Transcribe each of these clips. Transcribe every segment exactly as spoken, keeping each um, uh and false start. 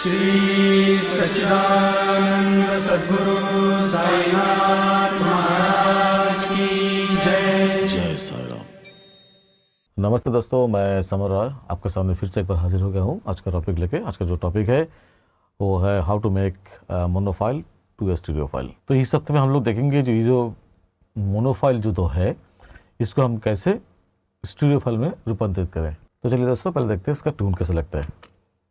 श्री सच्चिदानंद सद्गुरु साईनाथ महाराज की जय। जय साई राम। नमस्ते दोस्तों, मैं समर राय आपके सामने फिर से एक बार हाजिर हो गया हूँ आज का टॉपिक लेके। आज का जो टॉपिक है वो है how to make mono file to a stereo file. तो इस हफ्ते में हम लोग देखेंगे जो ये जो मोनोफाइल जो तो है इसको हम कैसे स्टीरियो फाइल में रूपांतरित करें। तो चलिए दोस्तों, पहले देखते हैं इसका ट्यून कैसे लगता है।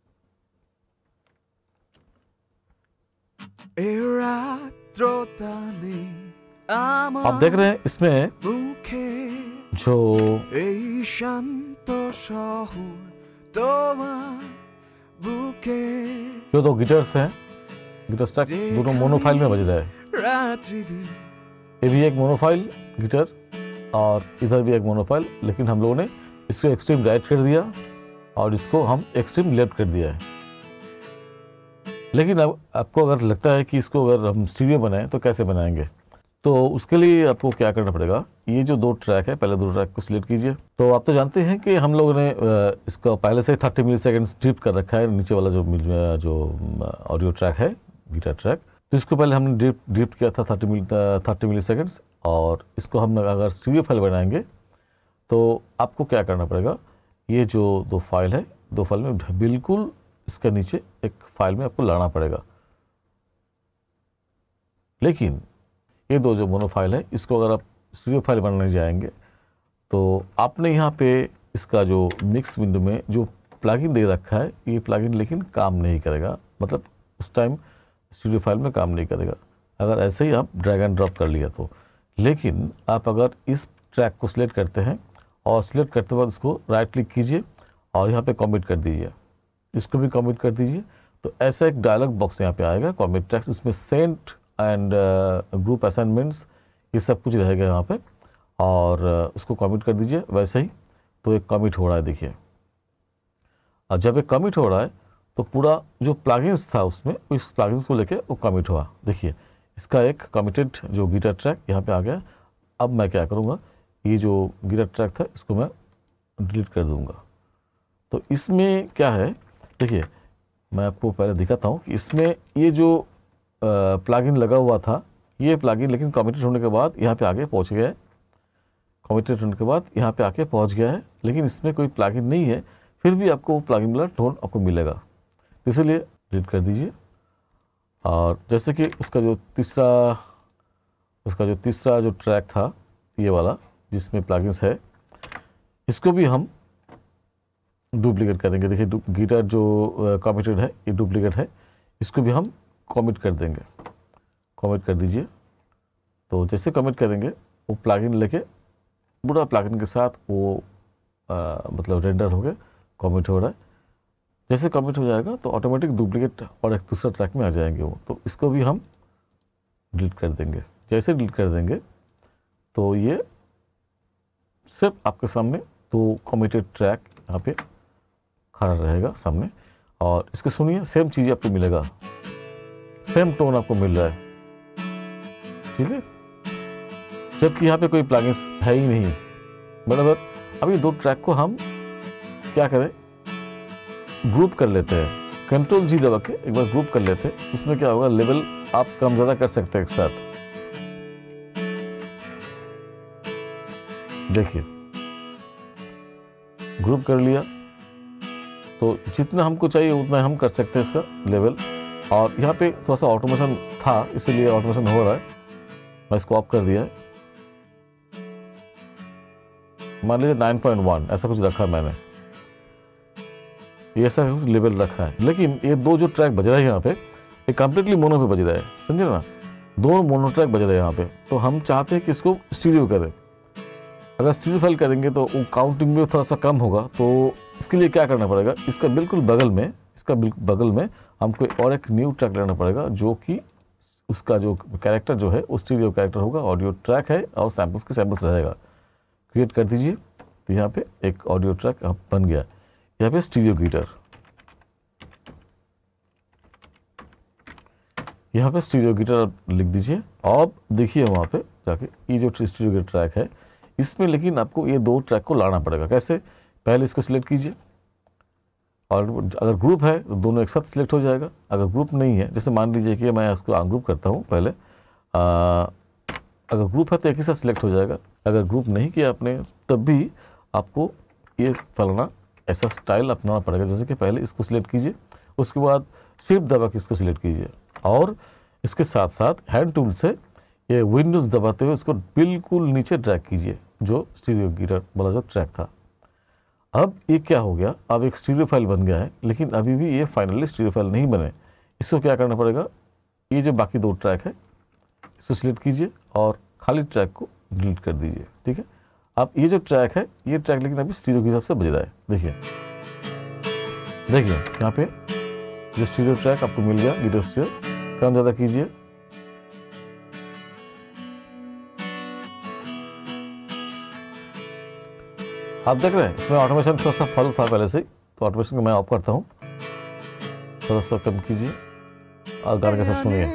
आप देख रहे हैं इसमें जो जो दो गिटार्स हैं, गिटार स्टैक दोनों मोनोफाइल में बज रहा है। ये भी एक मोनोफाइल गिटार और इधर भी एक मोनोफाइल, लेकिन हम लोगों ने इसको एक्सट्रीम राइट कर दिया और इसको हम एक्सट्रीम लेफ्ट कर दिया है। लेकिन अब आपको अगर लगता है कि इसको अगर हम स्टीरियो बनाएं तो कैसे बनाएंगे, तो उसके लिए आपको क्या करना पड़ेगा। ये जो दो ट्रैक है, पहले दो ट्रैक को सिलेक्ट कीजिए। तो आप तो जानते हैं कि हम लोगों ने इसका पहले से थर्टी मिली सेकेंड ड्रिफ्ट कर रखा है, नीचे वाला जो जो ऑडियो ट्रैक है, गिटार ट्रैक। तो इसको पहले हमने ड्रिफ्ट ड्रिफ्ट किया था thirty milli thirty milli seconds, और इसको हम अगर स्टीरियो फाइल बनाएंगे तो आपको क्या करना पड़ेगा। ये जो दो फाइल है, दो फाइल में बिल्कुल इसके नीचे एक फाइल में आपको लाना पड़ेगा। लेकिन ये दो जो मोनो फाइल है, इसको अगर आप स्टीरियो फाइल बनाने जाएंगे तो आपने यहाँ पे इसका जो मिक्स विंडो में जो प्लगइन दे रखा है, ये प्लगइन लेकिन काम नहीं करेगा, मतलब उस टाइम स्टीरियो फाइल में काम नहीं करेगा अगर ऐसे ही आप ड्रैग एंड ड्रॉप कर लिया तो। लेकिन आप अगर इस ट्रैक को सिलेक्ट करते हैं और सिलेक्ट करते बाद उसको राइट क्लिक कीजिए और यहाँ पे कमिट कर दीजिए, इसको भी कमिट कर दीजिए, तो ऐसा एक डायलॉग बॉक्स यहाँ पे आएगा, कमिट ट्रैक्स। इसमें सेंट एंड ग्रुप असाइनमेंट्स ये सब कुछ रहेगा यहाँ पे, और uh, उसको कमिट कर दीजिए वैसे ही। तो एक कमिट हो रहा है, देखिए। और जब एक कमिट हो रहा है तो पूरा जो प्लगइन्स था उसमें, उस प्लगइन्स को लेके वो कमिट हुआ। देखिए इसका एक कमिटेड जो गिटार ट्रैक यहाँ पे आ गया। अब मैं क्या करूँगा, ये जो गिटार ट्रैक था इसको मैं डिलीट कर दूँगा। तो इसमें क्या है, देखिए मैं आपको पहले दिखाता हूँ कि इसमें ये जो प्लगइन लगा हुआ था, ये प्लगइन लेकिन कमिटेड होने के बाद यहाँ पे आगे पहुँच गया है। कमिटेड होने के बाद यहाँ पे आके पहुँच गया है, लेकिन इसमें कोई प्लगइन नहीं है, फिर भी आपको वो प्लगइन वाला टोन आपको मिलेगा। इसीलिए डिलीट कर दीजिए। और जैसे कि उसका जो तीसरा उसका जो तीसरा जो ट्रैक था, ये वाला जिसमें प्लगइन्स है, इसको भी हम डुप्लीकेट करेंगे। देखिए गिटार जो कमिटेड है ये डुप्लीकेट है, इसको भी हम कमिट कर देंगे। कमिट कर दीजिए। तो जैसे कमिट करेंगे वो प्लगइन लेके पूरा प्लगइन के साथ वो आ, मतलब रेंडर हो गए, कमिट हो रहा है। जैसे कमिट हो जाएगा तो ऑटोमेटिक डुप्लीकेट और एक दूसरा ट्रैक में आ जाएंगे वो, तो इसको भी हम डिलीट कर देंगे। जैसे डिलीट कर देंगे तो ये सिर्फ आपके सामने दो कमिटेड ट्रैक यहाँ पे खड़ा रहेगा सामने, और इसको सुनिए, सेम चीज़ आपको मिलेगा, सेम टोन आपको मिल रहा है, ठीक है। जबकि यहाँ पे कोई प्लगइन्स है ही नहीं। मतलब अभी दो ट्रैक को हम क्या करें, ग्रुप कर लेते हैं। कंट्रोल जी दबा के एक बार ग्रुप कर लेते हैं, उसमें क्या होगा, लेवल आप कम ज़्यादा कर सकते हैं एक साथ। देखिए ग्रुप कर लिया तो जितना हमको चाहिए उतना हम कर सकते हैं इसका लेवल। और यहाँ पे थोड़ा सा ऑटोमेशन था, इसीलिए ऑटोमेशन हो रहा है। मैं इसको ऑफ कर दिया है। मान लीजिए नाइन पॉइंट वन ऐसा कुछ रखा है मैंने, ये ऐसा कुछ लेवल रखा है। लेकिन ये दो जो ट्रैक बज रहा है यहाँ पे, ये कम्प्लीटली मोनो पे बज रहा है, समझे ना। दो मोनो ट्रैक बज रहे हैं यहाँ पे। तो हम चाहते हैं कि इसको स्टीरियो करें। अगर स्टीरियो फाइल करेंगे तो वो काउंटिंग में थोड़ा सा कम होगा। तो इसके लिए क्या करना पड़ेगा, इसका बिल्कुल बगल में इसका बिल्कुल बगल में हमको और एक न्यू ट्रैक लेना पड़ेगा, जो कि उसका जो कैरेक्टर जो है वो स्टीरियो कैरेक्टर होगा, ऑडियो ट्रैक है और सैम्पल्स के सैम्पल्स रहेगा। क्रिएट कर दीजिए। तो यहाँ पे एक ऑडियो ट्रैक बन गया। यहाँ पे स्टीरियो गिटार, यहाँ पे स्टीरियो गिटार लिख दीजिए। अब देखिए वहाँ पे जाके ये जो स्टीरियो गिटार ट्रैक है इसमें, लेकिन आपको ये दो ट्रैक को लाना पड़ेगा। कैसे, पहले इसको सिलेक्ट कीजिए और अगर ग्रुप है तो दोनों एक साथ सिलेक्ट हो जाएगा। अगर ग्रुप नहीं है, जैसे मान लीजिए कि मैं इसको अनग्रुप करता हूँ पहले, आ, अगर ग्रुप है तो एक ही साथ सिलेक्ट हो जाएगा। अगर ग्रुप नहीं किया आपने तब भी आपको ये फलाना ऐसा स्टाइल अपनाना पड़ेगा। जैसे कि पहले इसको सिलेक्ट कीजिए, उसके बाद शिफ्ट दबा के इसको सिलेक्ट कीजिए, और इसके साथ साथ हैंड टूल से ये विंडोज़ दबाते हुए इसको बिल्कुल नीचे ड्रैग कीजिए, जो स्टीरियो गिटार वाला जो ट्रैक था। अब ये क्या हो गया, अब एक स्टीरियो फाइल बन गया है, लेकिन अभी भी ये फाइनली स्टीरियो फाइल नहीं बने। इसको क्या करना पड़ेगा, ये जो बाकी दो ट्रैक है इसको सिलेक्ट कीजिए और खाली ट्रैक को डिलीट कर दीजिए। ठीक है, अब ये जो ट्रैक है, ये ट्रैक लेकिन अभी स्टीरियो के हिसाब से बज रहा है। देखिए देखिए यहाँ पे जो स्टीरियो ट्रैक आपको मिल गया, गिटार स्टीरियो, कम ज़्यादा कीजिए। आप देख रहे हैं इसमें ऑटोमेशन थोड़ा सा फॉलो था पहले से, तो ऑटोमेशन को मैं ऑफ करता हूँ, थोड़ा सा कम कीजिए और गाने के साथ सुनिए।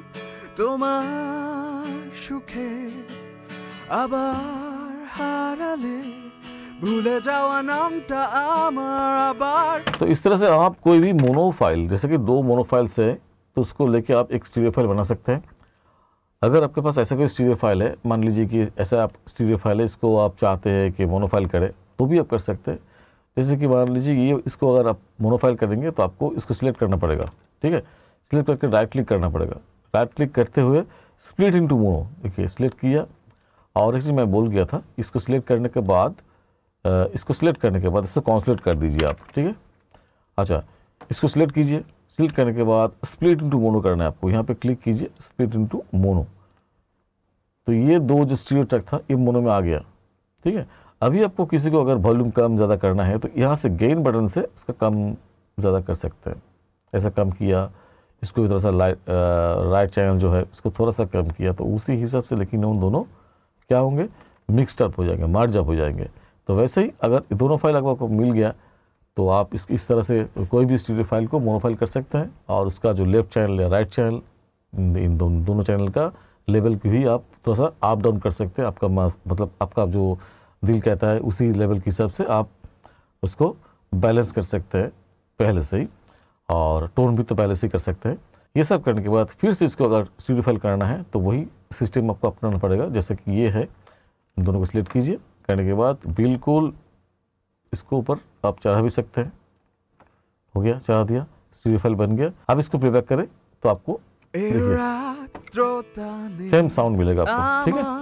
সুখে আবার হারালে ভুলে যাওয়া নামটা আমার আবার। तो इस तरह से आप कोई भी मोनो फाइल, जैसे कि दो मोनो फाइल्स है तो उसको लेके आप एक स्टीरियो फाइल बना सकते हैं। अगर आपके पास ऐसा कोई स्टीरियो फाइल है, मान लीजिए कि ऐसा आप स्टीरियो फाइल है, इसको आप चाहते हैं कि मोनो फाइल करें तो भी आप कर सकते हैं। जैसे कि मान लीजिए ये इसको अगर आप मोनो फाइल करेंगे तो आपको इसको सिलेक्ट करना पड़ेगा। ठीक है, सिलेक्ट करके राइट क्लिक करना पड़ेगा। राइट क्लिक करते हुए स्प्लिट इनटू मोनो, देखिए सिलेक्ट किया। और एक चीज़ मैं बोल गया था, इसको सिलेक्ट करने के बाद इसको सिलेक्ट करने के बाद इसको कॉन्सलेट कर दीजिए आप। ठीक है, अच्छा इसको सिलेक्ट कीजिए, सिलेक्ट करने के बाद स्प्लिट इनटू मोनो करना है आपको। यहाँ पे क्लिक कीजिए, स्प्लिट इनटू मोनो, तो ये दो जो स्टीरियो ट्रैक था ये मोनो में आ गया। ठीक है, अभी आपको किसी को अगर वॉल्यूम कम ज़्यादा करना है तो यहाँ से गेन बटन से इसका कम ज़्यादा कर सकते हैं। ऐसा कम किया, इसको भी थोड़ा सा लाइट राइट चैनल जो है इसको थोड़ा सा कम किया, तो उसी हिसाब से लेकिन उन दोनों क्या होंगे, मिक्सड अप हो जाएंगे, मर्ज अप हो जाएंगे। तो वैसे ही अगर दोनों फाइल अगर आपको मिल गया तो आप इस इस तरह से कोई भी स्टीरियो फाइल को मोनो फाइल कर सकते हैं, और उसका जो लेफ्ट चैनल या राइट चैनल, इन दोनों दोनों चैनल का लेवल की भी आप थोड़ा सा अप डाउन कर सकते हैं। आपका मतलब आपका जो दिल कहता है उसी लेवल के हिसाब से आप उसको बैलेंस कर सकते हैं पहले से ही, और टोन भी तो पहले से ही कर सकते हैं। ये सब करने के बाद फिर से इसको अगर स्टीरियो फाइल करना है तो वही सिस्टम आपको अपनाना पड़ेगा। जैसे कि ये है, दोनों को सिलेक्ट कीजिए, करने के बाद बिल्कुल इसको ऊपर आप चढ़ा भी सकते हैं। हो गया, चढ़ा दिया, स्टीरियो फाइल बन गया। अब इसको प्लेबैक करें तो आपको सेम साउंड मिलेगा आपको। ठीक है,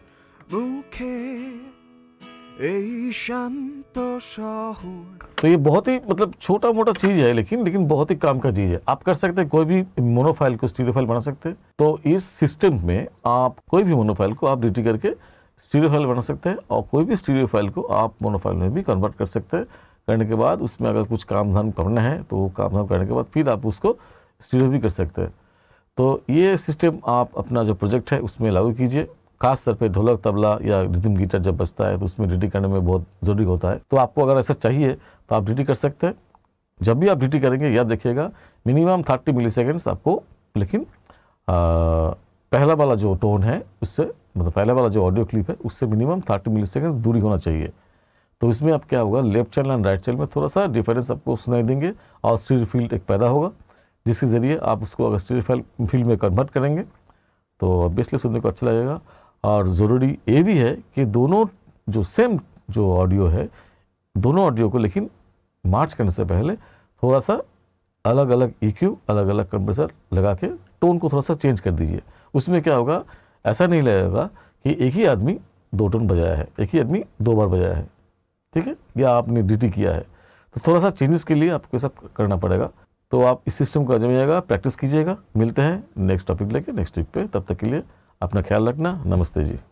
तो ये बहुत ही मतलब छोटा मोटा चीज़ है, लेकिन लेकिन बहुत ही काम का चीज़ है। आप कर सकते हैं, कोई भी मोनो फाइल को स्टीरियो फाइल बना सकते हैं। तो इस सिस्टम में आप कोई भी मोनो फाइल को आप डी टी करके स्टीरियो फाइल बना सकते हैं, और कोई भी स्टीरियो फाइल को आप मोनो फाइल में भी कन्वर्ट कर सकते हैं। करने के बाद उसमें अगर कुछ काम धाम करना है तो वो काम धाम करने के बाद फिर आप उसको स्टीरियो भी कर सकते हैं। तो ये सिस्टम आप अपना जो प्रोजेक्ट है उसमें लागू कीजिए। खास तौर पे ढोलक, तबला या रिदम गिटार जब बजता है तो उसमें डी टी करने में बहुत ज़रूरी होता है। तो आपको अगर ऐसा चाहिए तो आप डी टी कर सकते हैं। जब भी आप डी टी करेंगे याद रखिएगा मिनिमम थर्टी मिली सेकेंड्स आपको, लेकिन आ, पहला वाला जो टोन है उससे, मतलब पहला वाला जो ऑडियो क्लिप है उससे मिनिमम थर्टी मिली सेकेंड्स दूरी होना चाहिए। तो इसमें अब क्या होगा, left channel and right channel में थोड़ा सा डिफरेंस आपको सुनाई देंगे, और स्टीरियो फील्ड एक पैदा होगा, जिसके ज़रिए आप उसको अगर स्टीरियो फील्ड में कन्वर्ट करेंगे तो ऑब्वियसली सुनने को अच्छा लगेगा। और ज़रूरी ये भी है कि दोनों जो सेम जो ऑडियो है, दोनों ऑडियो को लेकिन मार्च करने से पहले थोड़ा सा अलग अलग ई क्यू, अलग अलग कंप्रेसर लगा के टोन को थोड़ा सा चेंज कर दीजिए। उसमें क्या होगा, ऐसा नहीं लगेगा कि एक ही आदमी दो टोन बजाया है, एक ही आदमी दो बार बजाया है। ठीक है, या आपने डी टी किया है, तो थोड़ा सा चेंजेस के लिए आपको सब करना पड़ेगा। तो आप इस सिस्टम को आजमाइएगा, प्रैक्टिस कीजिएगा। मिलते हैं नेक्स्ट टॉपिक लेके नेक्स्ट वीक पे, तब तक के लिए अपना ख्याल रखना। नमस्ते जी।